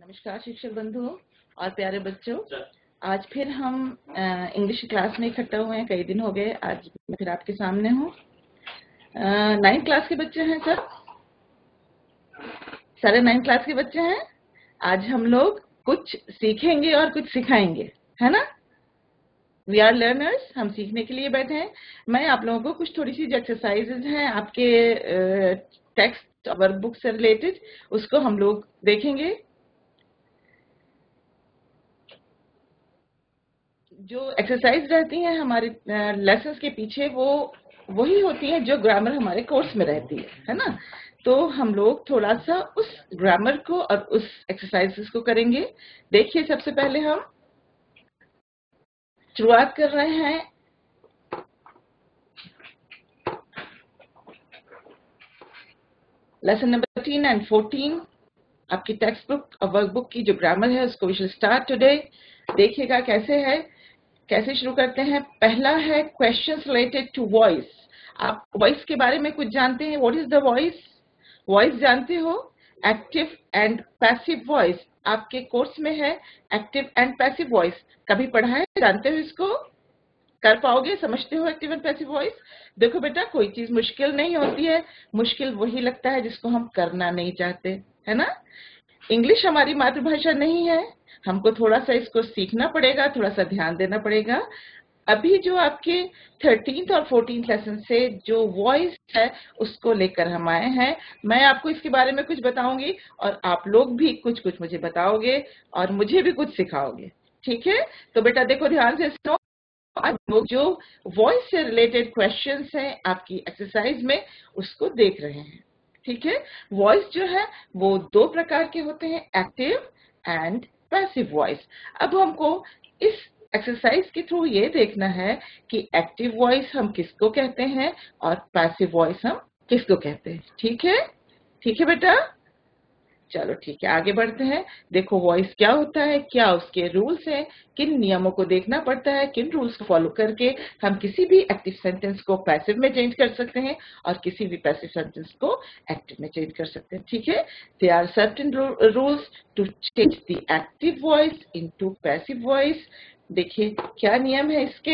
नमस्कार शिक्षक बंधुओं और प्यारे बच्चों। आज फिर हम इंग्लिश क्लास में इकट्ठा हुए हैं। कई दिन हो गए, आज मैं फिर आपके सामने हूँ। 9th क्लास के बच्चे हैं सर, सारे 9th क्लास के बच्चे हैं। आज हम लोग कुछ सीखेंगे और कुछ सिखाएंगे, है ना। वी आर लर्नर्स, हम सीखने के लिए बैठे हैं। मैं आप लोगों को कुछ थोड़ी सी जो एक्सरसाइजेज हैं आपके टेक्स्ट वर्कबुक से रिलेटेड, उसको हम लोग देखेंगे। जो एक्सरसाइज रहती हैं हमारे लेसन्स के पीछे, वो वही होती हैं जो ग्रामर हमारे कोर्स में रहती है ना। तो हम लोग थोड़ा सा उस ग्रामर को और उस एक्सरसाइजेस को करेंगे। देखिए, सबसे पहले हम शुरुआत कर रहे हैं लेसन नंबर 13 एंड 14 आपकी टेक्स्ट बुक और वर्कबुक की जो ग्रामर है उसको वी विल स्टार्ट टुडे। देखिएगा कैसे है, कैसे शुरू करते हैं। पहला है क्वेश्चंस रिलेटेड टू वॉइस। आप वॉइस के बारे में कुछ जानते हैं? What is the voice? Voice जानते हो? एक्टिव एंड पैसिव वॉइस आपके कोर्स में है। एक्टिव एंड पैसिव वॉइस कभी पढ़ा है? जानते हो इसको? कर पाओगे? समझते हो एक्टिव एंड पैसिव वॉइस? देखो बेटा, कोई चीज मुश्किल नहीं होती है। मुश्किल वही लगता है जिसको हम करना नहीं चाहते, है ना। इंग्लिश हमारी मातृभाषा नहीं है, हमको थोड़ा सा इसको सीखना पड़ेगा, थोड़ा सा ध्यान देना पड़ेगा। अभी जो आपके 13th और 14th लेसन से जो वॉइस है उसको लेकर हम आए हैं। मैं आपको इसके बारे में कुछ बताऊंगी और आप लोग भी कुछ कुछ मुझे बताओगे और मुझे भी कुछ सिखाओगे, ठीक है। तो बेटा देखो, ध्यान से सुनो। आज लोग जो वॉइस से रिलेटेड क्वेश्चंस हैं आपकी एक्सरसाइज में, उसको देख रहे हैं, ठीक है। वॉइस जो है वो दो प्रकार के होते हैं, एक्टिव एंड पैसिव वॉइस। अब हमको इस एक्सरसाइज के थ्रू ये देखना है कि एक्टिव वॉइस हम किसको कहते हैं और पैसिव वॉइस हम किसको कहते हैं, ठीक है। ठीक है बेटा, चलो ठीक है, आगे बढ़ते हैं। देखो वॉइस क्या होता है, क्या उसके रूल्स हैं, किन नियमों को देखना पड़ता है, किन रूल्स को फॉलो करके हम किसी भी एक्टिव सेंटेंस को पैसिव में चेंज कर सकते हैं और किसी भी पैसिव सेंटेंस को एक्टिव में चेंज कर सकते हैं, ठीक है। There are certain rules to change the active voice into passive voice. देखिए क्या नियम है इसके,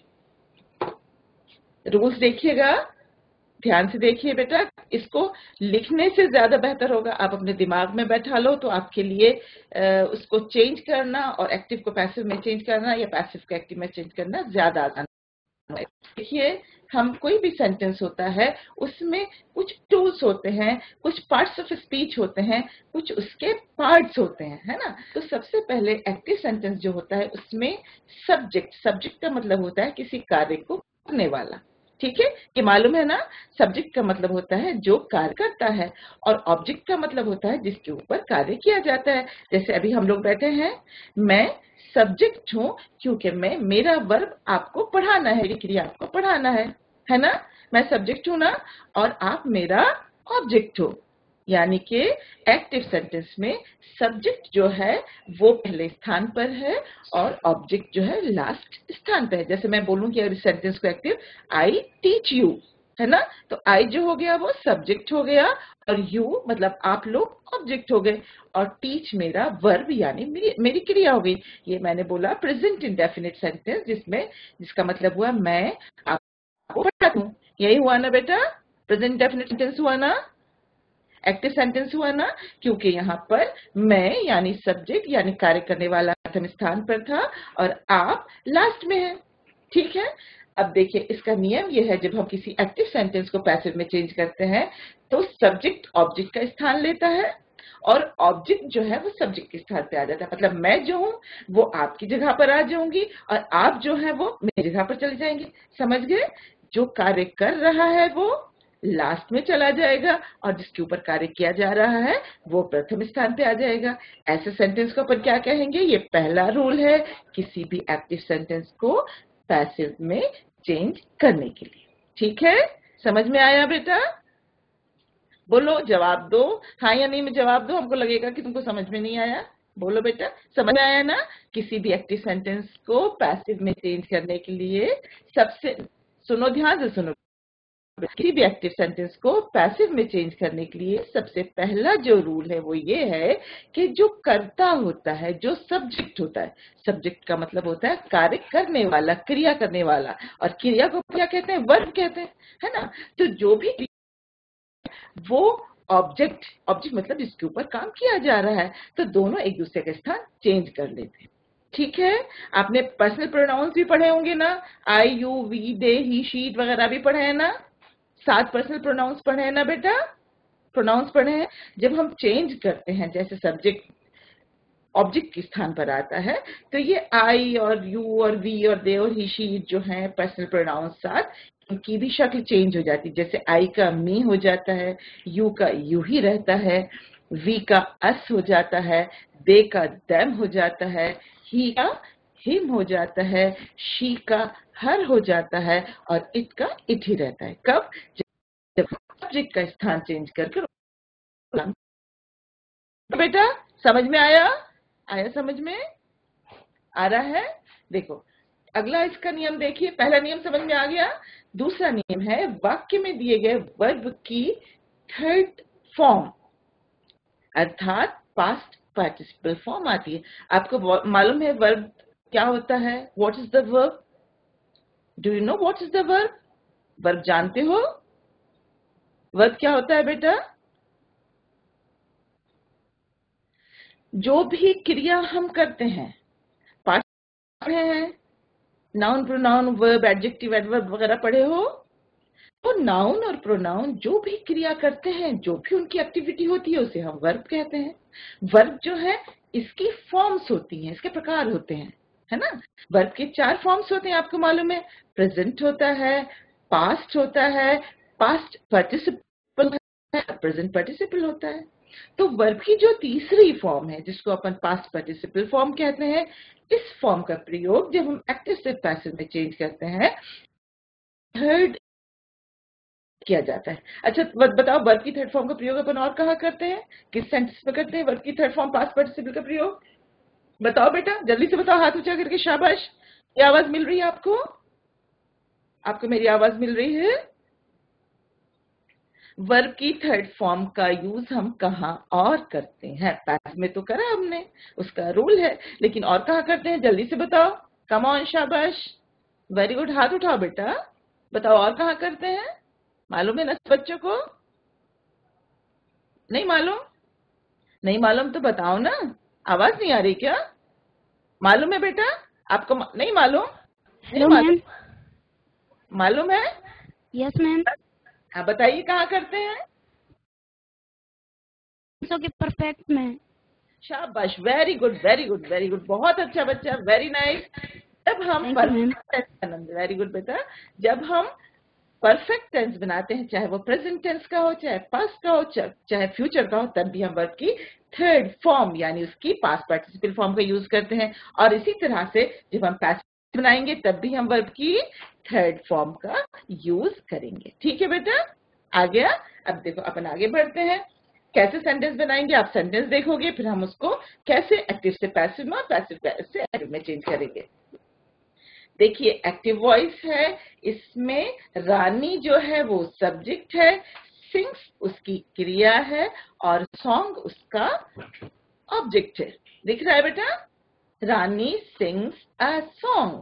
रूल्स देखिएगा, ध्यान से देखिए बेटा। इसको लिखने से ज्यादा बेहतर होगा आप अपने दिमाग में बैठा लो, तो आपके लिए उसको चेंज करना और एक्टिव को पैसिव में चेंज करना या पैसिव को एक्टिव में चेंज करना ज्यादा आसान है। देखिए, हम कोई भी सेंटेंस होता है उसमें कुछ टूल्स होते हैं, कुछ पार्ट्स ऑफ स्पीच होते हैं, कुछ उसके पार्ट्स होते हैं, है ना। तो सबसे पहले एक्टिव सेंटेंस जो होता है उसमें सब्जेक्ट का मतलब होता है किसी कार्य को करने वाला, ठीक है। ये मालूम है ना। सब्जेक्ट का मतलब होता है जो कार्य करता है और ऑब्जेक्ट का मतलब होता है जिसके ऊपर कार्य किया जाता है। जैसे अभी हम लोग बैठे हैं, मैं सब्जेक्ट हूं क्योंकि मेरा वर्ब आपको पढ़ाना है, मेरी क्रिया आपको पढ़ाना है ना। मैं सब्जेक्ट हूं ना, और आप मेरा ऑब्जेक्ट हो। यानी कि एक्टिव सेंटेंस में सब्जेक्ट जो है वो पहले स्थान पर है और ऑब्जेक्ट जो है लास्ट स्थान पर है। जैसे मैं बोलूं कि अगर इस सेंटेंस को एक्टिव, आई टीच यू, है ना, तो आई जो हो गया वो सब्जेक्ट हो गया और यू मतलब आप लोग ऑब्जेक्ट हो गए, और टीच मेरा वर्ब यानी मेरी क्रिया हो गई। ये मैंने बोला प्रेजेंट इंडेफिनिट सेंटेंस, जिसका मतलब हुआ मैं आपको पढ़ाता हूं। यही हुआ ना बेटा, प्रेजेंट इंडेफिनिट सेंटेंस हुआ ना, एक्टिव सेंटेंस हुआ ना, क्योंकि यहाँ पर मैं यानी सब्जेक्ट यानी कार्य करने वाला प्रथम स्थान पर था और आप लास्ट में है, ठीक है। अब देखिए इसका नियम यह है, जब हम किसी एक्टिव सेंटेंस को पैसिव में चेंज करते हैं तो सब्जेक्ट ऑब्जेक्ट का स्थान लेता है और ऑब्जेक्ट जो है वो सब्जेक्ट के स्थान पे आ जाता है। मतलब मैं जो हूं वो आपकी जगह पर आ जाऊंगी और आप जो है वो मेरी जगह पर चले जाएंगे, समझ गए। जो कार्य कर रहा है वो लास्ट में चला जाएगा और जिसके ऊपर कार्य किया जा रहा है वो प्रथम स्थान पे आ जाएगा। ऐसे सेंटेंस को अपन क्या कहेंगे? ये पहला रूल है किसी भी एक्टिव सेंटेंस को पैसिव में चेंज करने के लिए, ठीक है। समझ में आया बेटा? बोलो, जवाब दो, हाँ या नहीं में जवाब दो। हमको लगेगा कि तुमको समझ में नहीं आया। बोलो बेटा, समझ में आया ना। किसी भी एक्टिव सेंटेंस को पैसिव में चेंज करने के लिए सबसे, सुनो ध्यान से सुनो, किसी भी एक्टिव सेंटेंस को पैसिव में चेंज करने के लिए सबसे पहला जो रूल है वो ये है कि जो कर्ता होता है, जो सब्जेक्ट होता है, सब्जेक्ट का मतलब होता है कार्य करने वाला, क्रिया करने वाला, और क्रिया को क्या कहते हैं? वर्ब कहते हैं, है ना। तो जो भी वो ऑब्जेक्ट मतलब जिसके ऊपर काम किया जा रहा है, तो दोनों एक दूसरे का स्थान चेंज कर लेते हैं। ठीक है, आपने पर्सनल प्रोनाउंस भी पढ़े होंगे ना, I, you, we, they, he, she वगैरह भी पढ़े हैं ना, 7 पर्सनल प्रोनाउंस पढ़े हैं ना बेटा, प्रोनाउंस पढ़े हैं। जब हम चेंज करते हैं, जैसे सब्जेक्ट ऑब्जेक्ट के स्थान पर आता है, तो ये आई और यू और वी और दे और ही, शी जो है पर्सनल प्रोनाउंस, साथ इनकी भी शक्ल चेंज हो जाती है। जैसे आई का मी हो जाता है, यू का यू ही रहता है, वी का अस हो जाता है, दे का देम हो जाता है, ही का हिम हो जाता है, शी का हर हो जाता है, और इट का इट ही रहता है। कब? जब सब्जेक्ट का स्थान चेंज करके। तो बेटा समझ में आया? समझ में आ रहा है? देखो अगला इसका नियम देखिए, पहला नियम समझ में आ गया। दूसरा नियम है, वाक्य में दिए गए वर्ब की थर्ड फॉर्म अर्थात पास्ट पार्टिसिपल फॉर्म आती है। आपको मालूम है वर्ब क्या होता है? What is the verb? Do you know what is the verb? Verb जानते हो? वर्ब क्या होता है बेटा? जो भी क्रिया हम करते हैं, पास्ट पढ़े हैं, noun, pronoun, verb, adjective, adverb वगैरह पढ़े हो। तो नाउन और प्रोनाउन जो भी क्रिया करते हैं, जो भी उनकी एक्टिविटी होती है, उसे हम वर्ब कहते हैं। वर्ब जो है इसकी फॉर्म्स होती हैं, इसके प्रकार होते हैं, है ना। वर्ब के 4 फॉर्म्स होते हैं, आपको मालूम है। प्रेजेंट होता है, पास्ट होता है, पास्ट पार्टिसिपल है, प्रेजेंट पार्टिसिपल होता है। तो वर्ब की जो तीसरी फॉर्म है, जिसको अपन पास्ट पार्टिसिपल फॉर्म कहते हैं, इस फॉर्म का प्रयोग जब हम एक्टिव से पैसिव में चेंज करते हैं, थर्ड किया जाता है। अच्छा बताओ, वर्ब की थर्ड फॉर्म का प्रयोग अपन और कहाँ करते हैं? किस सेंटेंस में करते हैं वर्ब की थर्ड फॉर्म पास्ट पार्टिसिपल का प्रयोग? बताओ बेटा, जल्दी से बताओ, हाथ ऊंचा करके। शाबाश, ये आवाज मिल रही है आपको? आपको मेरी आवाज मिल रही है? वर्ब की थर्ड फॉर्म का यूज हम कहाँ और करते हैं? पैसिव में तो करा हमने, उसका रूल है, लेकिन और कहाँ करते हैं? जल्दी से बताओ। कम ऑन, शाबाश, वेरी गुड, हाथ उठाओ बेटा, बताओ और कहाँ करते हैं? मालूम है ना बच्चों को? नहीं मालूम? नहीं मालूम तो बताओ ना, आवाज नहीं आ रही क्या? मालूम है बेटा आपको? नहीं मालूम? नहीं मालूम? मालूम है? Yes ma'am. हाँ बताइए, कहाँ करते हैं? ओके, परफेक्ट में। शाबाश, very good, very good, very good, बहुत अच्छा बच्चा, वेरी नाइस। जब हम परफेक्ट, वेरी गुड बेटा, जब हम परफेक्ट टेंस बनाते हैं, चाहे वो प्रेजेंट टेंस का हो, चाहे पास्ट का हो, चाहे फ्यूचर का हो, तब भी हम वर्ब की थर्ड फॉर्म यानी उसकी पास्ट पार्टिसिपल फॉर्म का यूज करते हैं। और इसी तरह से जब हम पैसिव बनाएंगे, तब भी हम वर्ब की थर्ड फॉर्म का यूज करेंगे। ठीक है बेटा, आ गया? अब देखो अपन आगे बढ़ते हैं, कैसे सेंटेंस बनाएंगे आप सेंटेंस देखोगे, फिर हम उसको कैसे एक्टिव से पैसिव में, पैसिव से एक्टिव में चेंज करेंगे। देखिए एक्टिव वॉइस है, इसमें रानी जो है वो सब्जेक्ट है, सिंग्स उसकी क्रिया है, और सॉन्ग उसका ऑब्जेक्ट है। दिख रहा है बेटा? Rani sings a song,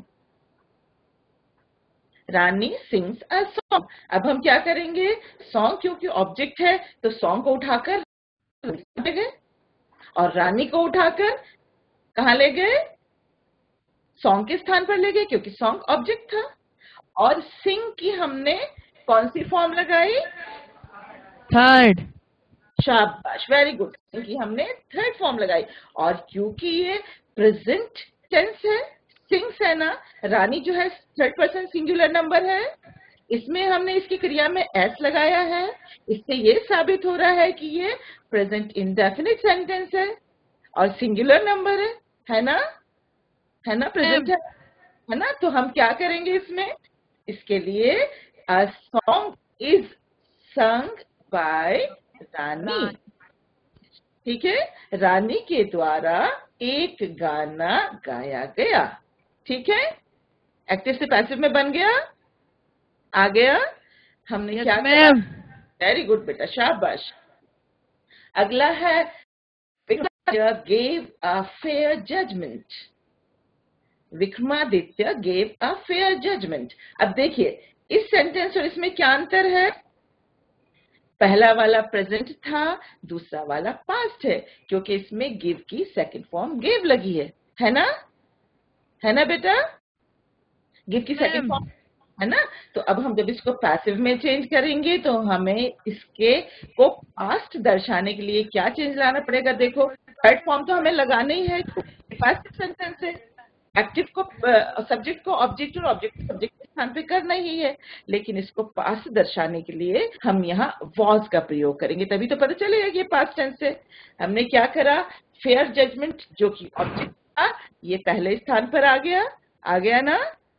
Rani sings a song. अब हम क्या करेंगे? सॉन्ग क्योंकि ऑब्जेक्ट है, तो सॉन्ग को उठाकर ले गए, और रानी को उठाकर कहां ले गए? सॉन्ग के स्थान पर ले गए, क्योंकि सॉन्ग ऑब्जेक्ट था। और सिंग की हमने कौन सी फॉर्म लगाई? थर्ड। शाबाश, वेरी गुड, सिंग की हमने थर्ड फॉर्म लगाई। और क्योंकि ये प्रेजेंट टेंस है, सिंग्स है ना, रानी जो है थर्ड पर्सन सिंगुलर नंबर है, इसमें हमने इसकी क्रिया में एस लगाया है। इससे ये साबित हो रहा है कि ये प्रेजेंट इंडेफिनिट सेंटेंस है और सिंगुलर नंबर है ना? है ना? प्रेजेंट है ना? तो हम क्या करेंगे इसमें? इसके लिए a song is sung by Rani. ठीक है, रानी के द्वारा एक गाना गाया गया। ठीक है, एक्टिव से पैसिव में बन गया, आ गया। हमने यस क्या करा? मैम। वेरी गुड बेटा, शाबाश। अगला है Vikramaditya gave a fair judgment. Vikramaditya gave a fair judgment. अब देखिए इस सेंटेंस और इसमें क्या अंतर है? पहला वाला प्रेजेंट था, दूसरा वाला पास्ट है, क्योंकि इसमें गिव की सेकंड फॉर्म गेव लगी है ना? है ना बेटा? गिव की सेकंड मैम। फॉर्म है ना? तो अब हम जब इसको पैसिव में चेंज करेंगे तो हमें इसके को पास्ट दर्शाने के लिए क्या चेंज लाना पड़ेगा? देखो थर्ड फॉर्म तो हमें लगाना ही है, पैसिव सेंटेंस है। एक्टिव को सब्जेक्ट को ऑब्जेक्ट और ऑब्जेक्ट को सब्जेक्ट के स्थान पे करना ही है, लेकिन इसको पास्ट दर्शाने के लिए हम यहाँ वॉज का प्रयोग करेंगे, तभी तो पता चलेगा कि ये पास्ट टेंस है। हमने क्या करा? फेयर जजमेंट जो कि ऑब्जेक्ट था, ये पहले स्थान पर आ गया ना?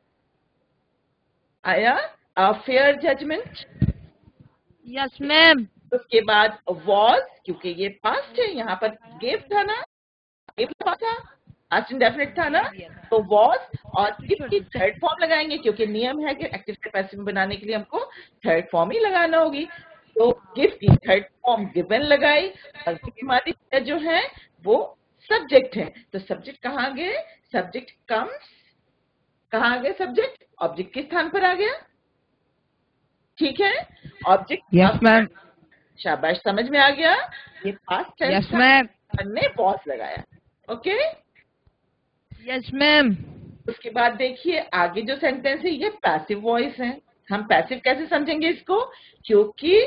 आया फेयर जजमेंट। Yes ma'am. उसके बाद वॉज, क्योंकि ये पास्ट है, यहाँ पर गेव था ना, गेव था, पास्ट इंडेफिनिट था ना, तो वॉज और गिव की थर्ड फॉर्म लगाएंगे, क्योंकि नियम है कि एक्टिव से पैसिव बनाने के लिए हमको थर्ड फॉर्म ही लगाना होगी। तो गिव की थर्ड फॉर्म गिवन लगाई, और विक्रमादित्य जो है वो सब्जेक्ट है, तो सब्जेक्ट कहाँ गए? सब्जेक्ट कम्स, कहाँ गए सब्जेक्ट? ऑब्जेक्ट के स्थान पर आ गया। ठीक है, ऑब्जेक्ट यस मैम। शाबाश, समझ में आ गया? ये पास्ट टेंस यस था, मैम। हमने वॉज लगाया। Okay, yes ma'am. उसके बाद देखिए आगे जो सेंटेंस है ये पैसिव वॉइस है। हम पैसिव कैसे समझेंगे इसको? क्योंकि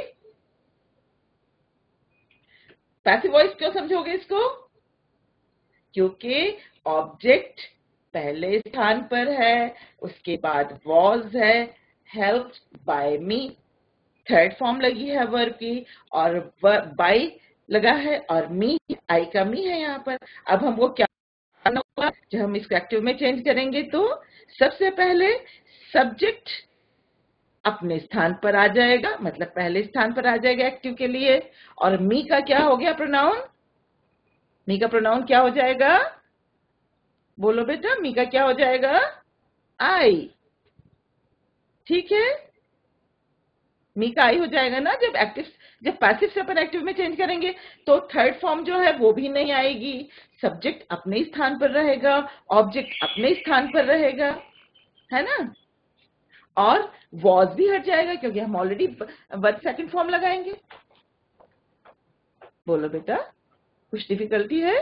पैसिव वॉइस क्यों समझोगे इसको? क्योंकि ऑब्जेक्ट पहले स्थान पर है, उसके बाद वॉज है, helped by me, third form लगी है वर्ब की, और बाय लगा है, और मी, आई का मी है यहाँ पर। अब हमको क्या करना होगा? जब हम इसको एक्टिव में चेंज करेंगे तो सबसे पहले सब्जेक्ट अपने स्थान पर आ जाएगा, मतलब पहले स्थान पर आ जाएगा एक्टिव के लिए, और मी का क्या हो गया प्रोनाउन? मी का प्रोनाउन क्या हो जाएगा? बोलो बेटा, मी का क्या हो जाएगा? आई। ठीक है, मी का आई हो जाएगा ना। जब पैसिव से अपन एक्टिव में चेंज करेंगे तो थर्ड फॉर्म जो है वो भी नहीं आएगी, सब्जेक्ट अपने स्थान पर रहेगा, ऑब्जेक्ट अपने स्थान पर रहेगा, है ना? और वॉज भी हट जाएगा, क्योंकि हम ऑलरेडी वर्ब सेकंड फॉर्म लगाएंगे। बोलो बेटा, कुछ डिफिकल्टी है?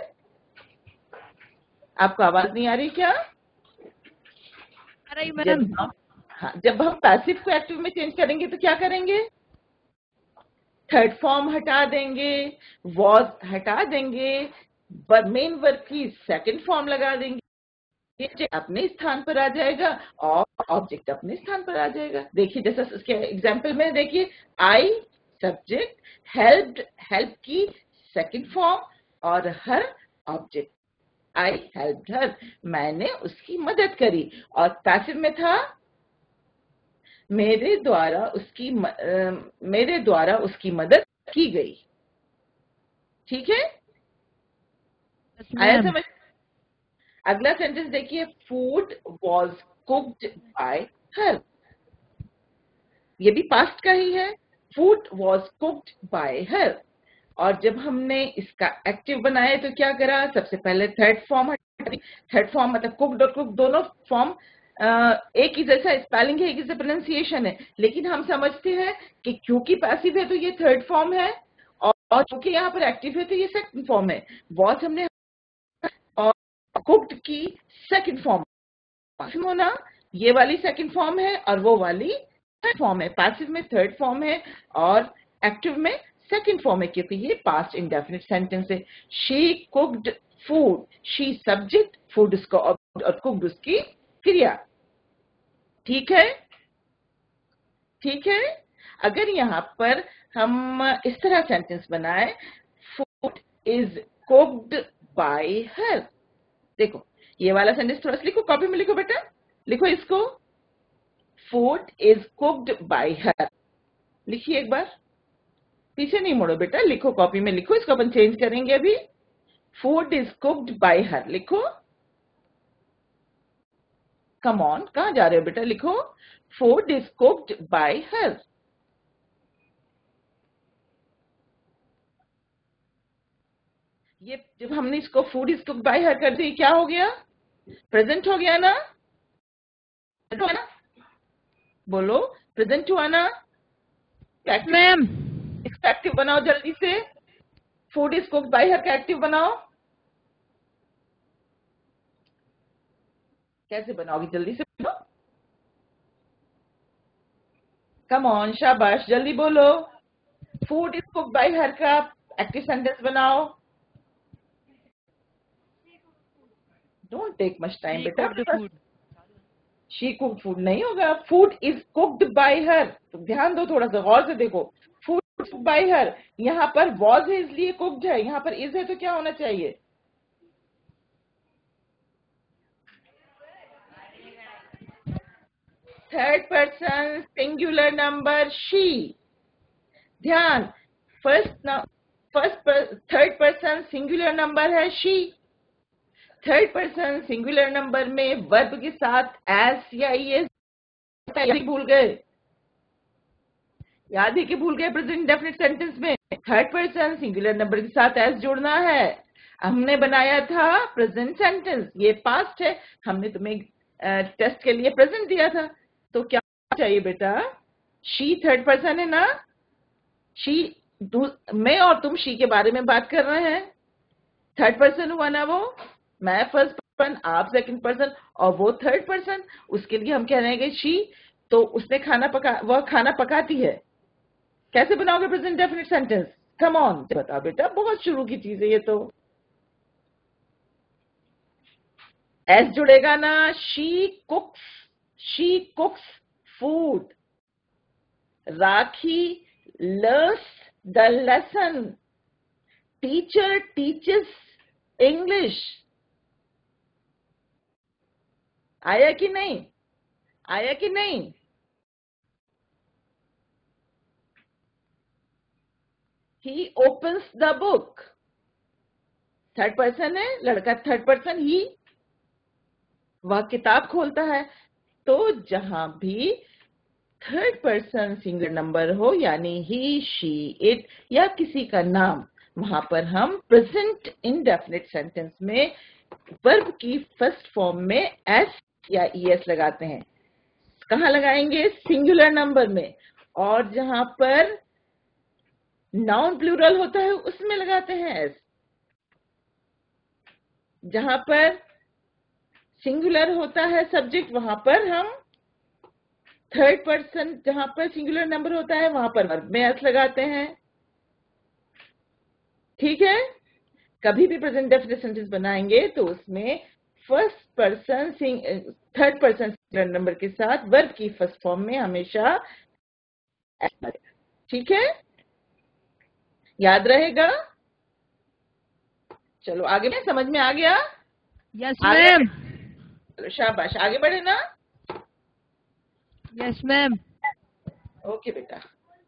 आपको आवाज नहीं आ रही क्या? अरे जब मैम। हम हाँ, जब हम पैसिव को एक्टिव में चेंज करेंगे तो क्या करेंगे? थर्ड फॉर्म हटा देंगे, वॉज हटा देंगे, मेन वर्ब की सेकंड फॉर्म लगा देंगे, सब्जेक्ट अपने स्थान पर आ जाएगा और ऑब्जेक्ट अपने स्थान पर आ जाएगा। देखिए जैसा उसके एग्जाम्पल में देखिए, आई सब्जेक्ट, हेल्प्ड हेल्प की सेकंड फॉर्म, और हर ऑब्जेक्ट, आई हेल्प्ड हर, मैंने उसकी मदद करी। और पैसिव में था मेरे द्वारा उसकी मदद की गई। ठीक है, यस आया मैम। समझ? अगला सेंटेंस देखिए, food was cooked by her. ये भी पास्ट का ही है, food was cooked by her. और जब हमने इसका एक्टिव बनाया तो क्या करा? सबसे पहले थर्ड फॉर्म, थर्ड फॉर्म मतलब कुक्ड और कुक दोनों फॉर्म एक ही जैसा स्पेलिंग है, एक ही जैसा प्रोनाउंसिएशन है, लेकिन हम समझते हैं कि क्योंकि पैसिव है तो ये थर्ड फॉर्म है, और क्योंकि यहाँ पर एक्टिव है तो ये सेकंड फॉर्म है। वॉज हमने और कुक्ड की सेकंड फॉर्म होना, ये वाली सेकंड फॉर्म है और वो वाली थर्ड फॉर्म है। पैसिव में थर्ड फॉर्म है और एक्टिव में सेकंड फॉर्म है, क्योंकि ये पास्ट इंडेफिनिट सेंटेंस है। She cooked food, she subject, food उसका ऑब्जेक्ट और कुक्ड उसकी क्रिया। ठीक है, ठीक है। अगर यहाँ पर हम इस तरह सेंटेंस बनाए, food is cooked by her. देखो ये वाला सेंटेंस थोड़ा सा लिखो, कॉपी में लिखो बेटा, लिखो इसको, food is cooked by her. लिखिए एक बार, पीछे नहीं मुड़ो बेटा, लिखो कॉपी में लिखो, इसको अपन चेंज करेंगे अभी। Food is cooked by her लिखो। कम ऑन, कहां जा रहे हो बेटा? लिखो, food is cooked by her. ये जब हमने इसको food is cooked by her कर दी, क्या हो गया? प्रेजेंट हो गया ना? बोलो, प्रेजेंट हुआ ना? मैम। इसका एक्टिव बनाओ जल्दी से। Food is cooked by her का एक्टिव बनाओ। कैसे बनाओगी? जल्दी से बनाओ। कम ऑन, शाबाश, जल्दी बोलो। Food is cooked by her का एक्टिव सेंटेंस बनाओ। Don't take much time she बेटा। Cooked food. She cooked food नहीं होगा, food is cooked by her. तो ध्यान दो, थोड़ा सा गौर से देखो। फूड कुक्ड बाय हर, यहाँ पर वॉज है इसलिए कुक्ड है, यहाँ पर इज है तो क्या होना चाहिए? Third person singular number she. ध्यान, थर्ड पर्सन सिंगुलर नंबर है she. Third person singular number में वर्ब के साथ एस या ईएस भूल गए? याद है कि भूल गए? प्रेजेंट डेफिनेट सेंटेंस में थर्ड पर्सन सिंगुलर नंबर के साथ एस जोड़ना है। हमने बनाया था प्रेजेंट सेंटेंस, ये पास्ट है। हमने तुम्हें टेस्ट के लिए प्रेजेंट दिया था, तो क्या चाहिए बेटा? शी थर्ड पर्सन है ना? शी, मैं और तुम शी के बारे में बात कर रहे हैं। थर्ड पर्सन हुआ ना वो? मैं फर्स्ट पर्सन, आप सेकंड पर्सन और वो थर्ड पर्सन। उसके लिए हम कह रहे हैं कि शी, तो उसने वह खाना पकाती है। कैसे बनाओगे present definite sentence? Come on, बताओ बेटा, बहुत शुरू की चीज है ये तो। एस जुड़ेगा ना? She cooks food. Rakhi learns the lesson. Teacher teaches English. आया कि नहीं? आया कि नहीं? He opens the book. Third person है, लड़का थर्ड पर्सन, ही, वह किताब खोलता है। तो जहां भी थर्ड पर्सन सिंगुलर नंबर हो, यानी ही शी इट या किसी का नाम, वहां पर हम प्रेजेंट इंडेफिनिट सेंटेंस में वर्ब की फर्स्ट फॉर्म में एस या ईएस लगाते हैं। कहां लगाएंगे? सिंगुलर नंबर में। और जहां पर नाउन प्लूरल होता है उसमें लगाते हैं एस। जहां पर सिंगुलर होता है सब्जेक्ट, वहां पर हम थर्ड पर्सन, जहां पर सिंगुलर नंबर होता है वहां पर वर्ब में एस लगाते हैं। ठीक है? कभी भी प्रेजेंट डेफिनेट सेंटेंस बनाएंगे तो उसमें first person third person singular number के साथ वर्ब की फर्स्ट फॉर्म में हमेशा एस लगेगा। ठीक है? याद रहेगा? चलो आगे में, समझ में आ गया? यस आगे मैम। चलो शाबाश, आगे बढ़े ना? Yes ma'am. ओके बेटा।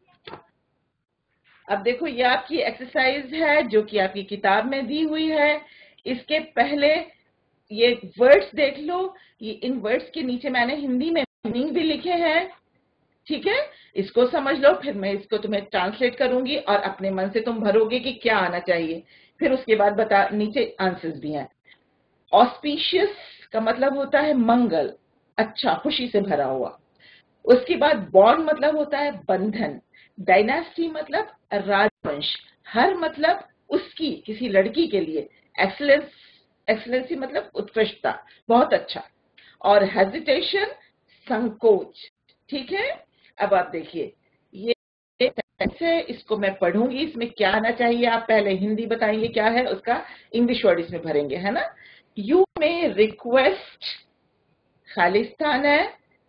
अब देखो, ये आपकी एक्सरसाइज है जो कि आपकी किताब में दी हुई है। इसके पहले ये वर्ड्स देख लो। ये इन वर्ड्स के नीचे मैंने हिंदी में मीनिंग भी लिखे हैं। ठीक है? इसको समझ लो, फिर मैं इसको तुम्हें ट्रांसलेट करूंगी और अपने मन से तुम भरोगे कि क्या आना चाहिए। फिर उसके बाद नीचे आंसर्स भी हैं। ऑस्पिशियस का मतलब होता है मंगल, अच्छा, खुशी से भरा हुआ। उसके बाद बॉन्ड मतलब होता है बंधन। डायनेस्टी मतलब राजवंश। हर मतलब उसकी, किसी लड़की के लिए। एक्सलेंसी मतलब उत्कृष्टता, बहुत अच्छा। और हेजिटेशन, संकोच। ठीक है? अब आप देखिए, ये है, इसको मैं पढ़ूंगी, इसमें क्या आना चाहिए। आप पहले हिंदी बताएंगे क्या है उसका, इंग्लिश वर्ड इसमें भरेंगे, है ना? यू में रिक्वेस्ट खालिस्तान है।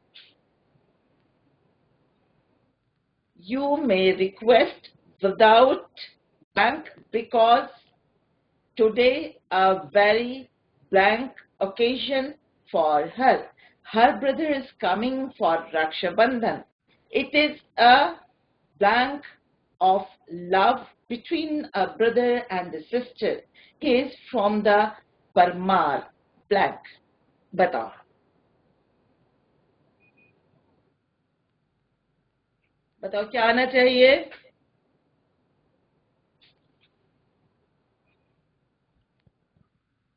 You may request without blank because today a very blank occasion for her. Her brother is coming for Raksha Bandhan. It is a blank of love between a brother and a sister. He is from the Parmar blank. बताओ, बताओ क्या आना चाहिए?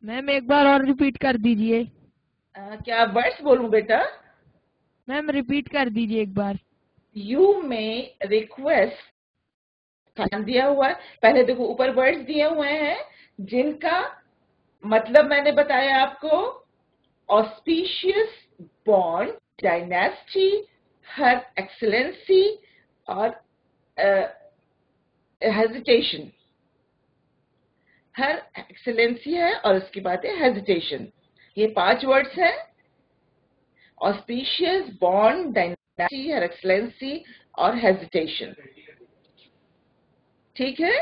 Ma'am एक बार और repeat कर दीजिए। क्या वर्ड्स बोलूं बेटा? मैम रिपीट कर दीजिए एक बार। यू में रिक्वेस्ट ध्यान दिया हुआ है। पहले देखो ऊपर वर्ड्स दिए हुए हैं जिनका मतलब मैंने बताया आपको। Auspicious bond, dynasty, her excellency और हेजिटेशन। हर एक्सलेंसी है और उसके बाद है हेजिटेशन। ये 5 वर्ड्स हैं। Auspicious bond, dynasty, her excellency और हेजिटेशन। ठीक है।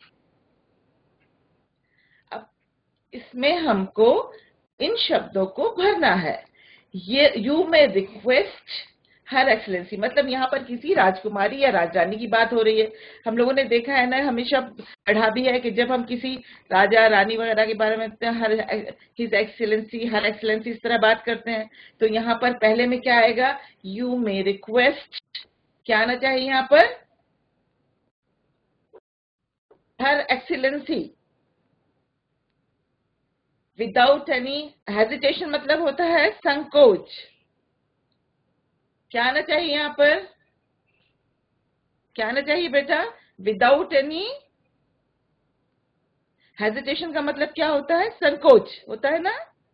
अब इसमें हमको इन शब्दों को भरना है। ये यू में रिक्वेस्ट हर एक्सलेंसी, मतलब यहाँ पर किसी राजकुमारी या राजरानी की बात हो रही है। हम लोगों ने देखा है ना, हमेशा पढ़ा भी है कि जब हम किसी राजा रानी वगैरह के बारे में her his excellency, her excellency इस तरह बात करते हैं, तो यहाँ पर पहले में क्या आएगा? यू में रिक्वेस्ट, क्या आना चाहिए यहाँ पर? Her excellency without any hesitation, मतलब होता है संकोच। क्या आना चाहिए यहाँ पर? क्या आना चाहिए बेटा? विदाउट एनी हेजिटेशन का मतलब क्या होता है? संकोच होता है ना।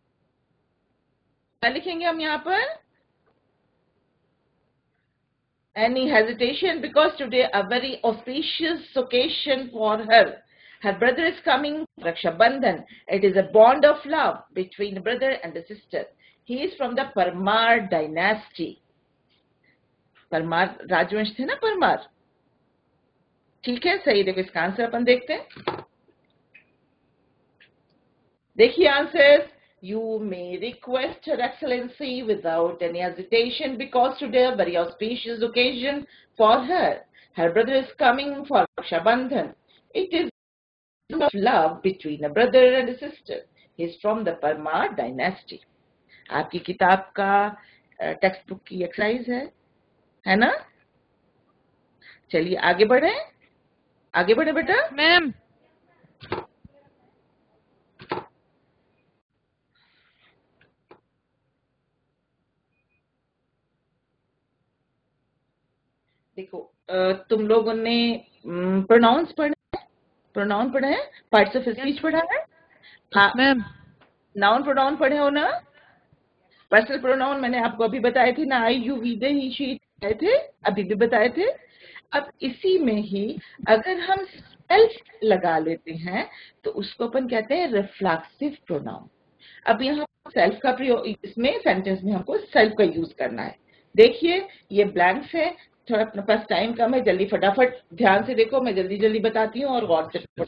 क्या लिखेंगे हम यहाँ पर? Any hesitation, because today a very auspicious occasion for her. Her brother is coming, Raksha Bandhan. It is a bond of love between a brother and a sister. He is from the Parmar dynasty. Parmar राजवंश थे ना, परमार। ठीक है, सही। देखो इसका answer अपन देखते हैं। देखिए answer. You may request Her Excellency without any hesitation because today a very auspicious occasion for her. Her brother is coming for Raksha Bandhan. It is of love between a brother and a sister. He is from the Parmar dynasty. आपकी किताब का text book की exercise है ना? चलिए आगे बढ़े। आगे बढ़े बेटा। मैम देखो तुम लोगों ने प्रोनाउंस पढ़े, प्रोनाउन पढ़े हैं, पार्ट्स ऑफ स्पीच पढ़ा है। हाँ, मैम नाउन प्रोनाउन पढ़े हो ना? पर्सनल प्रोनाउन मैंने आपको अभी बताए थे ना, I you we they he she बताए थे, अभी भी बताए थे। अब इसी में ही अगर हम सेल्फ लगा लेते हैं तो उसको अपन कहते हैं रिफ्लेक्सिव प्रोनाउन। अब यहाँ सेल्फ का प्रयोग, इसमें सेंटेंस में हमको सेल्फ का यूज करना है। देखिए ये ब्लैंक्स है, थोड़ा अपने पास टाइम कम है, जल्दी फटाफट ध्यान से देखो, मैं जल्दी जल्दी बताती हूँ और गौर से।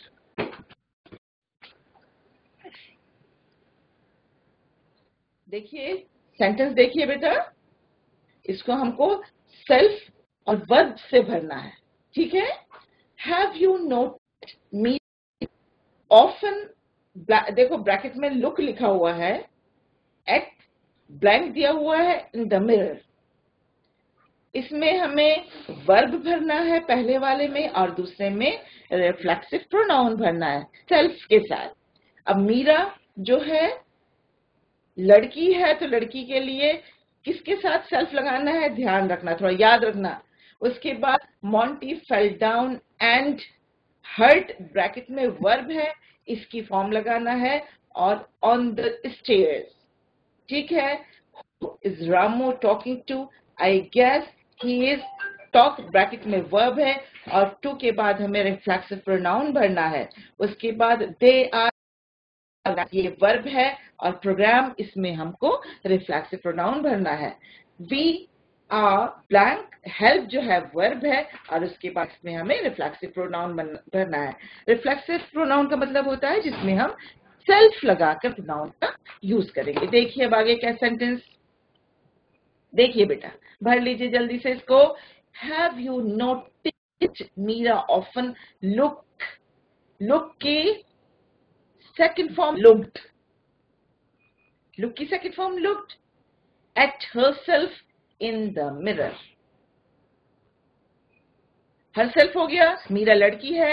देखिए सेंटेंस देखिए बेटा, इसको हमको सेल्फ और वर्ब से भरना है। ठीक है। Have you note me often, देखो ब्रैकेट में लुक लिखा हुआ है, एट ब्लैंक दिया हुआ है, इन द मिरर। इसमें हमें वर्ब भरना है पहले वाले में और दूसरे में रिफ्लेक्सिव प्रोनाउन भरना है सेल्फ के साथ। अब मीरा जो है लड़की है, तो लड़की के लिए किसके साथ सेल्फ लगाना है? ध्यान रखना, थोड़ा याद रखना। उसके बाद Monty fell down and hurt, bracket में वर्ब है, इसकी फॉर्म लगाना है, और ऑन द स्टेयर्स। ठीक है। Is Ramo talking to? I guess he is. Talk bracket में वर्ब है और टू के बाद हमें रिफ्लेक्सिव प्रोनाउन भरना है। उसके बाद दे आर, ये वर्ब है, और प्रोग्राम, इसमें हमको रिफ्लेक्सिव प्रोनाउन भरना है। वी आर ब्लैंक, हेल्प जो है वर्ब है, और उसके बाद इसमें हमें रिफ्लेक्सिव प्रोनाउन भरना है। रिफ्लेक्सिव प्रोनाउन का मतलब होता है जिसमें हम सेल्फ लगाकर प्रोनाउन का यूज करेंगे। देखिए अब आगे क्या सेंटेंस, देखिए बेटा, भर लीजिए जल्दी से इसको। Have you noticed Meera often look, look की सेकंड फॉर्म लुक्ड, लुक की second form looked at herself in the mirror. Herself हो गया, मीरा लड़की है,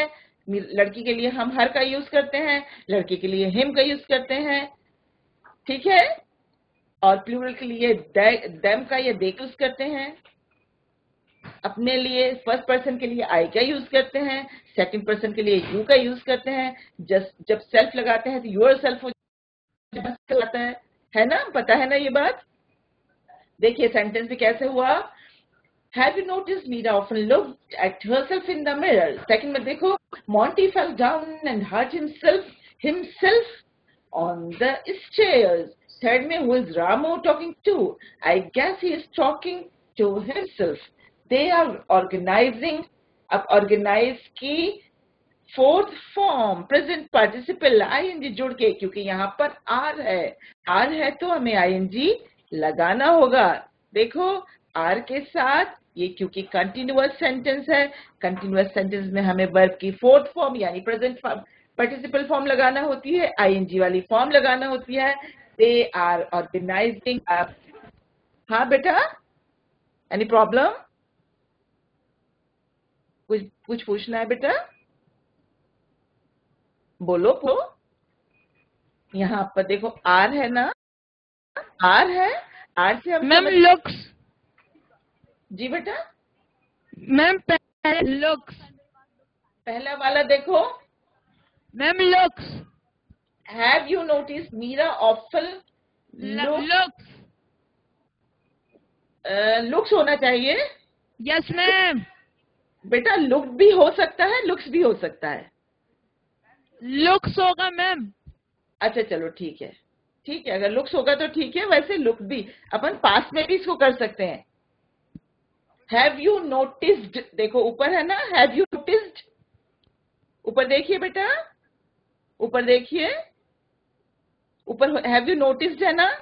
लड़की के लिए हम हर का यूज करते हैं, लड़के के लिए हिम का यूज करते हैं, ठीक है। और प्लूरल के लिए देम का या दे यूज करते हैं। अपने लिए फर्स्ट पर्सन के लिए आई का यूज करते हैं, सेकंड पर्सन के लिए यू का यूज करते हैं। जब सेल्फ लगाते हैं तो यूर सेल्फ हो जाता है ना, पता है ना ये बात। देखिए सेंटेंस भी कैसे हुआ। Have you noticed Mira often looked at herself in the mirror? Second में देखो, Monty fell down and hurt himself on the stairs. Third में, who is Ramo talking to? I guess he is talking to himself. They are organizing. अब organize की fourth form present participle ING जुड़ के, क्योंकि यहाँ पर are है तो हमें आईएनजी लगाना होगा। देखो आर के साथ ये, क्योंकि कंटिन्यूअस सेंटेंस है, कंटिन्यूअस सेंटेंस में हमें वर्ब की फोर्थ फॉर्म यानी प्रेजेंट पार्टिसिपल फॉर्म लगाना होती है, आईएनजी वाली फॉर्म लगाना होती है। They are organizing. हाँ बेटा, एनी प्रॉब्लम? कुछ पूछना है बेटा? बोलो। यहाँ पर देखो आर है ना, आर है, आर से हम मैम लुक्स। जी बेटा मैम पहले लुक्स। पहला वाला देखो ma'am looks. Have you notice Meera often looks. Looks होना चाहिए। Yes ma'am. बेटा लुक भी हो सकता है, लुक्स भी हो सकता है। लुक्स होगा मैम। अच्छा चलो ठीक है, ठीक है, अगर लुक्स होगा तो ठीक है। वैसे लुक भी अपन पास्ट में भी इसको कर सकते हैं। हैव यू नोटिस्ड, देखो ऊपर है ना, हैव यू नोटिस्ड, ऊपर देखिए बेटा, ऊपर देखिए, ऊपर हैव यू नोटिस्ड है ना,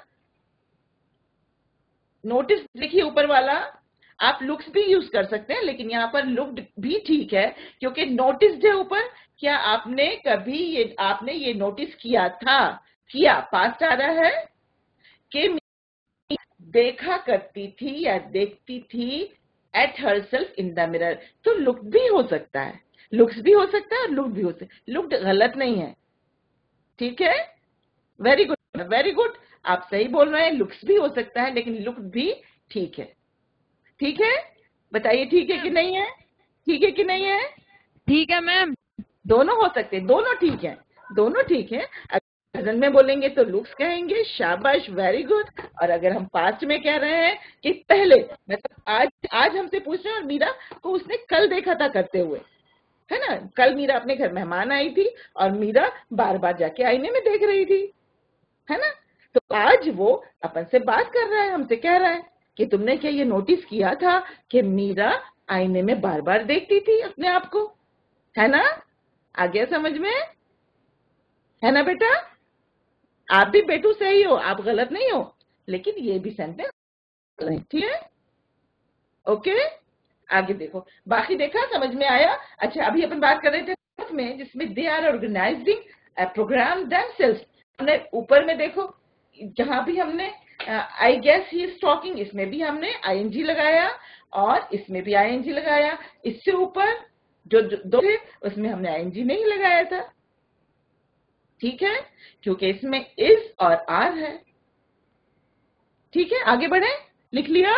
नोटिस देखिए ऊपर वाला। आप लुक्स भी यूज कर सकते हैं, लेकिन यहाँ पर लुक्ड भी ठीक है क्योंकि नोटिस्ड है ऊपर। क्या आपने कभी आपने ये नोटिस किया था, किया पास्ट आ रहा है कि देखा करती थी या देखती थी at herself in the mirror, तो लुक भी हो सकता है, लुक्स भी हो सकता है और लुक भी हो सकता है। लुक्ड गलत नहीं है, ठीक है। वेरी गुड, वेरी गुड, आप सही बोल रहे हैं। लुक्स भी हो सकता है लेकिन लुक भी ठीक है, ठीक है। बताइए ठीक है कि नहीं है, ठीक है कि नहीं है? ठीक है मैम। दोनों हो सकते हैं, दोनों ठीक है, दोनों ठीक है। प्रेजेंट में बोलेंगे तो लुक्स कहेंगे, शाबाश, वेरी गुड। और अगर हम पास्ट में कह रहे हैं कि पहले, मतलब आज हमसे पूछ रहे हैं और मीरा को उसने कल देखा था करते हुए, है ना। कल मीरा अपने घर मेहमान आई थी और मीरा बार बार जाके आईने में देख रही थी, है ना। तो आज वो अपन से बात कर रहा है, हमसे कह रहा है कि तुमने क्या ये नोटिस किया था कि मीरा आईने में बार बार देखती थी अपने आप को, है ना। आ गया समझ में, है ना बेटा? आप भी बेटू सही हो, आप गलत नहीं हो, लेकिन ये भी सेंटेंस ठीक है। ओके, आगे देखो, बाकी देखा, समझ में आया? अच्छा, अभी अपन बात कर रहे थे में जिसमें they are organising programme themselves. हमने ऊपर में देखो, जहां भी हमने I guess he is talking, इसमें भी हमने आईएनजी लगाया और इसमें भी आईएनजी लगाया। इससे ऊपर जो दो थे उसमें हमने आईएनजी नहीं लगाया था, ठीक है, क्योंकि इसमें इज और आर है। ठीक है, आगे बढ़े। लिख लिया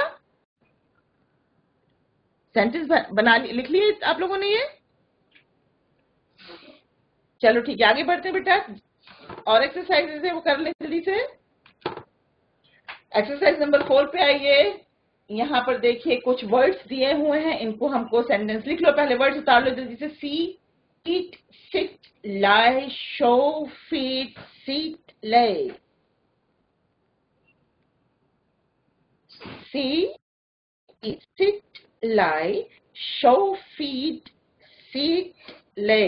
सेंटेंस, बना लिख लिए आप लोगों ने ये? चलो ठीक है, आगे बढ़ते हैं बेटा। और एक्सरसाइजेज है वो कर ले जल्दी से। एक्सरसाइज नंबर 4 पे आइए। यहाँ पर देखिए कुछ वर्ड्स दिए हुए हैं, इनको हमको सेंटेंस लिख लो। पहले वर्ड्स उतार लो जल्दी से। See, eat, sit, lie, show, feed, seat, lay. See, eat, sit, lie, show, feed, seat, lay.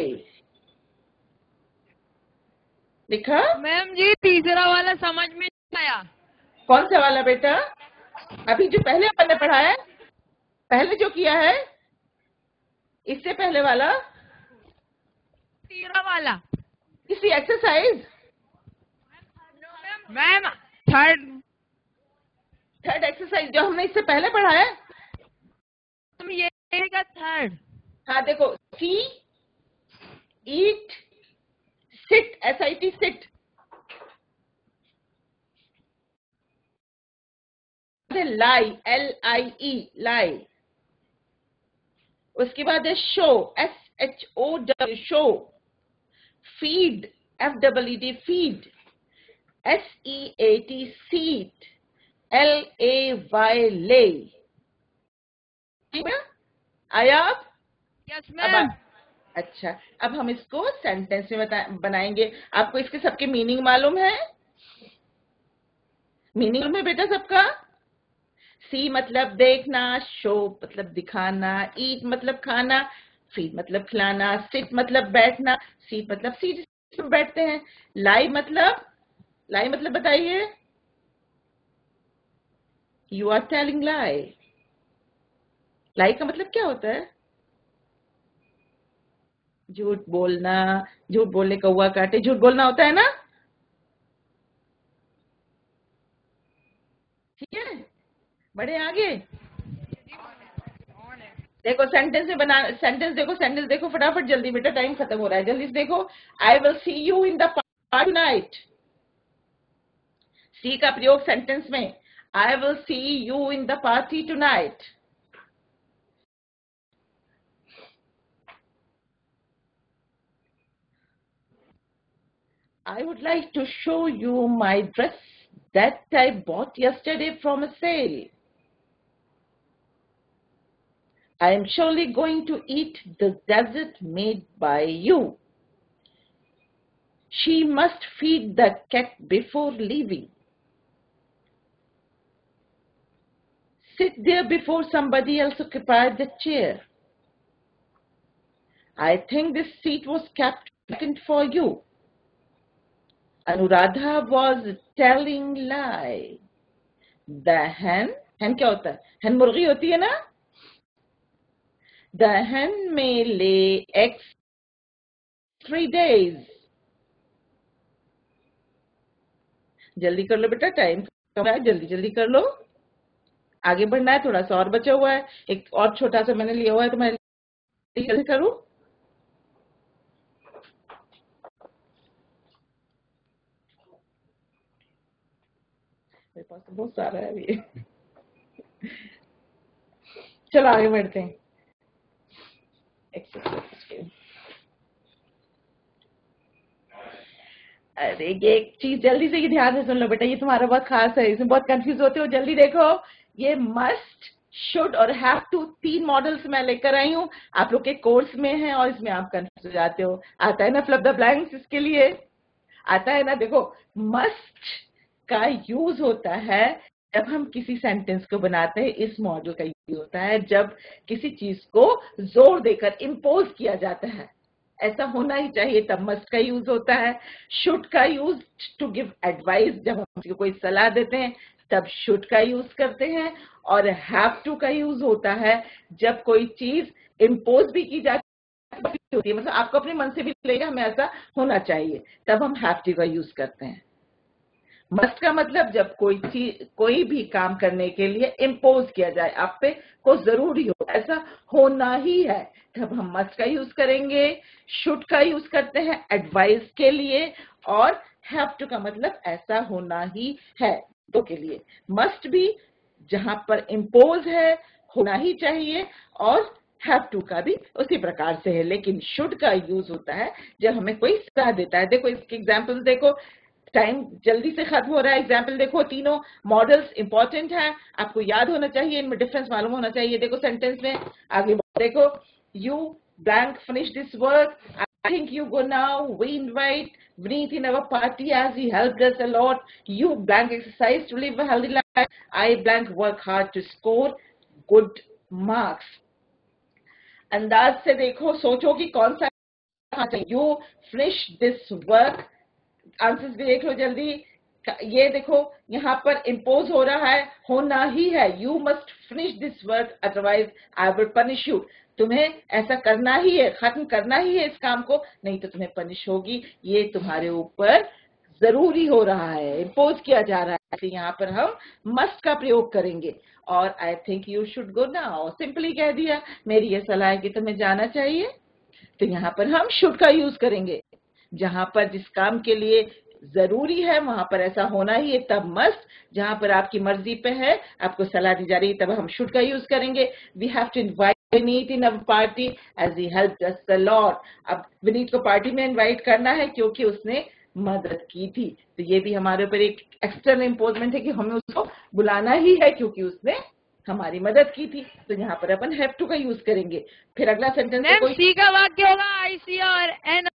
लिखा? मैम जी तीसरा वाला समझ में नहीं आया। कौन सा वाला बेटा? अभी जो पहले अपन ने पढ़ा है, पहले जो किया है, इससे पहले वाला, तीसरा वाला। इसी एक्सरसाइज। मैम थर्ड एक्सरसाइज जो हमने इससे पहले पढ़ा है। ये का थर्ड। हाँ देखो, सी, eat, sit, sit, sit. lie, lie, lie. उसके बाद है show, SHOW, show. Feed, FEED, feed. SEAT, seat. LAY, lay. ठीक है, आया आप? यस अब मैम. अच्छा, अब हम इसको सेंटेंस में बनाएंगे. आपको इसके सबके मीनिंग मालूम है? मीनिंग में बेटा सबका? सी मतलब देखना, शो मतलब दिखाना, ईट मतलब खाना, फीड मतलब खिलाना, सिट मतलब बैठना, सीट मतलब सीट पर बैठते हैं, लाई मतलब बताइए. You are telling lie. Lie का मतलब क्या होता है? झूठ बोलना. झूठ बोलने कौवा काटे, झूठ बोलना होता है ना. ठीक है, बढ़े आगे. देखो सेंटेंस में बना, सेंटेंस देखो फटाफट, जल्दी बेटा, टाइम खत्म हो रहा है, जल्दी से देखो. I will see you in the party night. See का प्रयोग सेंटेंस में. I will see you in the party tonight. I would like to show you my dress that I bought yesterday from a sale. I am surely going to eat the dessert made by you. She must feed the cat before leaving. Sit there before somebody else occupied the chair. I think this seat was kept vacant for you. Anuradha was telling lie. The hen क्या होता है? hen मुर्गी होती है ना. The hen may lay eggs 3 days. जल्दी कर लो बेटा, टाइम कम है, जल्दी जल्दी कर लो. आगे बढ़ना है, थोड़ा सा और बचा हुआ है, एक और छोटा सा मैंने लिया हुआ है, तो मैं जल्दी करूं. मेरे पास तो बहुत सारा है अभी. चलो आगे बढ़ते हैं. अरे ये एक चीज जल्दी से, ये ध्यान से सुन लो बेटा, ये तुम्हारा बहुत खास है, इसमें बहुत कंफ्यूज होते हो. जल्दी देखो, ये मस्ट, शुड और हैव टू 3 मॉडल्स मैं लेकर आई हूँ. आप लोग के कोर्स में है और इसमें आप कंफ्यूज हो जाते हो. आता है ना फिल इन द ब्लैंक्स, इसके लिए आता है ना. देखो, मस्ट का यूज होता है जब हम किसी सेंटेंस को बनाते हैं. इस मॉडल का यूज होता है जब किसी चीज को जोर देकर इम्पोज किया जाता है, ऐसा होना ही चाहिए, तब मस्ट का यूज होता है. शुड का यूज टू गिव एडवाइस, जब हम किसी को कोई सलाह देते हैं तब शुड का यूज करते हैं. और हैव टू का यूज होता है जब कोई चीज इम्पोज भी की जाती होती है, मतलब आपको अपने मन से भी लगेगा हमें ऐसा होना चाहिए, तब हम हैव टू का यूज करते हैं. मस्ट का मतलब जब कोई भी काम करने के लिए इम्पोज किया जाए, आप पे को जरूरी हो, ऐसा होना ही है, तब हम मस्ट का यूज करेंगे. शुड का यूज करते हैं एडवाइस के लिए, और हैव टू का मतलब ऐसा होना ही है, दो के लिए. मस्ट भी जहां पर इम्पोज है, होना ही चाहिए, और हैव टू का भी उसी प्रकार से है. लेकिन शुड का यूज होता है जब हमें कोई सलाह देता है. देखो इसके एग्जाम्पल्स देखो, टाइम जल्दी से खत्म हो रहा है. एग्जाम्पल देखो, तीनों मॉडल्स इंपॉर्टेंट है, आपको याद होना चाहिए, इनमें डिफरेंस मालूम होना चाहिए. देखो सेंटेंस में आगे देखो, you blank finish this work, I think you go now, we invite Vineet in our party as he helped us a lot. You blank exercise to live a healthy life. I blank work hard to score good marks. अंदाज से देखो, सोचो कि कौन सा. You finish this work, answers भी देख लो जल्दी. ये देखो यहाँ पर इम्पोज हो रहा है, होना ही है. You must finish this work otherwise I will punish you. तुम्हें ऐसा करना ही है, खत्म करना ही है इस काम को, नहीं तो तुम्हें पनिश होगी. ये तुम्हारे ऊपर जरूरी हो रहा है, इम्पोज किया जा रहा है, तो यहाँ पर हम मस्ट का प्रयोग करेंगे. और I think you should go now, simply कह दिया. मेरी ये सलाह है कि तुम्हें जाना चाहिए. तो यहाँ पर हम शुड का यूज करेंगे। जहां पर जिस काम के लिए जरूरी है वहां पर ऐसा होना ही है तब मस्ट, जहां पर आपकी मर्जी पे है, आपको सलाह दी जा रही है, तब हम शुड का यूज करेंगे। We have to invite Vineet in our party as he helped us a lot. अब विनीत को पार्टी में इनवाइट करना है क्योंकि उसने मदद की थी, तो ये भी हमारे ऊपर एक एक्सटर्नल इम्पोजमेंट है कि हमें उसको बुलाना ही है क्योंकि उसने हमारी मदद की थी। तो यहाँ पर अपन हैव टू का यूज करेंगे। फिर अगला सेंटेंस मैम सी का वाक्य होगा आई सी और एन।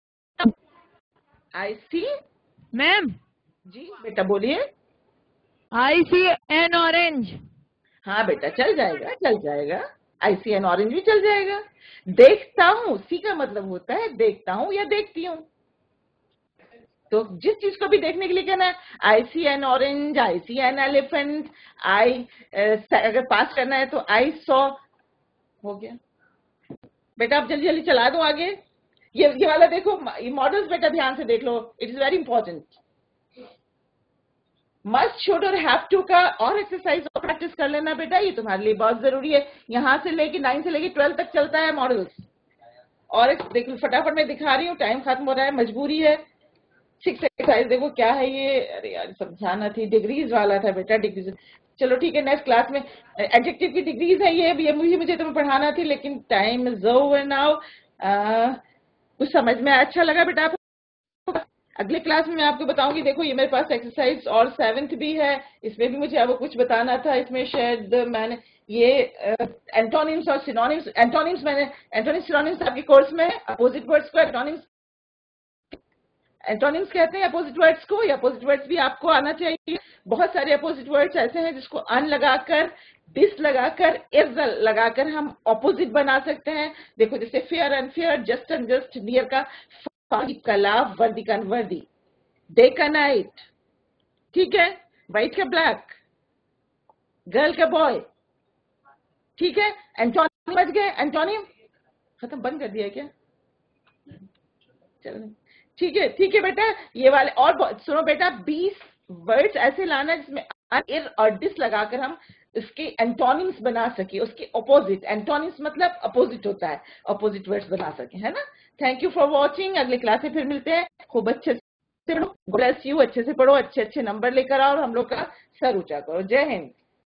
आई सी। मैम जी बेटा बोलिए। I see an orange. हाँ बेटा चल जाएगा, चल जाएगा। आई सी एन ऑरेंज भी चल जाएगा। देखता हूँ, सी का मतलब होता है देखता हूँ या देखती हूँ। तो जिस चीज को भी देखने के लिए कहना है, I see an orange, I see an elephant, I अगर पास करना है तो आई सॉ। हो गया बेटा, आप जल्दी जल्दी चला दो आगे। ये वाला देखो, ये मॉडल्स बेटा ध्यान से देख लो, it is very important. Must, should और हैव टू का और एक्सरसाइज और प्रैक्टिस कर लेना बेटा, ये तुम्हारे लिए बहुत जरूरी है। यहां से लेके 9 से लेके 12 तक चलता है मॉडल्स। और देखो फटाफट मैं दिखा रही हूँ, टाइम खत्म हो रहा है, मजबूरी है। 6 एक्सरसाइज देखो क्या है ये, अरे यार समझाना थी, डिग्रीज वाला था बेटा, डिग्रीज। चलो ठीक है, नेक्स्ट क्लास में एडजेक्टिव की डिग्रीज है ये मुझे तुम्हें पढ़ाना थी, लेकिन टाइम इज ओवर नाउ। कुछ समझ में अच्छा लगा बेटा आपको? अगले क्लास में मैं आपको बताऊंगी। देखो ये मेरे पास एक्सरसाइज और 7th भी है, इसमें भी मुझे आपको कुछ बताना था। इसमें शायद मैंने ये एंटोनिम्स और सिनोनिम्स, एंटोनिम्स सिनोनिम्स आपके कोर्स में अपोजिट वर्ड्स को एंटोनिम्स कहते हैं अपोजिट वर्ड्स को, या अपोजिट वर्ड्स भी आपको आना चाहिए। बहुत सारे अपोजिट वर्ड्स ऐसे हैं जिसको अन लगाकर, डिस लगाकर, इज लगाकर हम अपोजिट बना सकते हैं। देखो जैसे fair unfair, just unjust, near का कला, वर्दी का अनवर्दी, डे का नाइट, ठीक है, व्हाइट का ब्लैक, गर्ल का बॉय, ठीक है। एंटोनिम बच गए, एंटोनिम खत्म, बंद कर दिया क्या? चलो ठीक है बेटा, ये वाले और सुनो बेटा, 20 वर्ड्स ऐसे लाना जिसमें इर और डिस लगाकर हम इसके एंटोनिम्स बना सके, उसके ऑपोजिट। एंटोनिम्स मतलब अपोजिट होता है, अपोजिट वर्ड्स बना सके, है ना। थैंक यू फॉर वॉचिंग, अगले क्लास में फिर मिलते हैं। खूब अच्छे से पढ़ो, ब्लेस यू, अच्छे से पढ़ो, अच्छे अच्छे नंबर लेकर आओ और हम लोग का सर ऊंचा करो। जय हिंद।